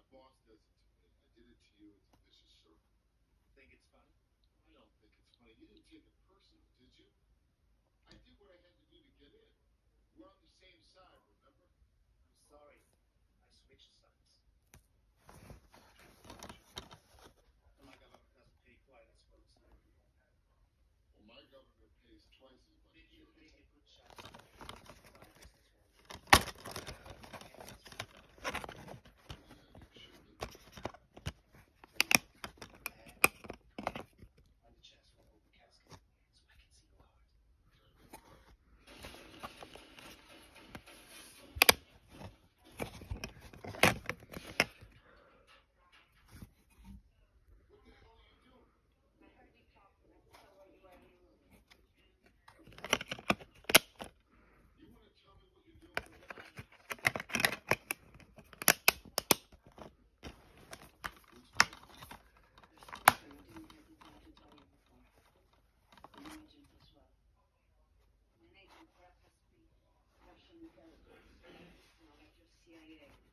boss does it to me. I did it to you. It's a vicious circle. Think it's funny? I don't think it's funny. You didn't take it personal, did you? I did what I had to do to get in. We're on the same side, remember? I'm sorry. I switched sides. And my government doesn't pay quite as well as you. Well, my government pays twice as much. Did you as take yours. a good shot? My business Yeah, you should have. on the chest for open casket, so I can see your heart. What the hell are you doing? I heard you talking. So what you are you? You want to tell me what you're doing with that? Who's paying? There's something I didn't have the time to tell you before. I'm an agent as well. I'm an agent for FSB, Russian intelligence. Not just CIA.